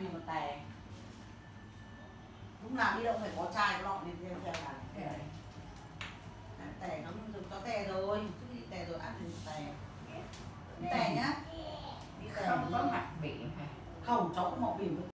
gì mà tè. Lúc nào đi đâu phải có chai có lọ đi theo cả. Tè nó có tè rồi, chút đi tè rồi ăn thì tè. Tè nhá. Không có mặt biển hả? Không, cháu có mọc biển.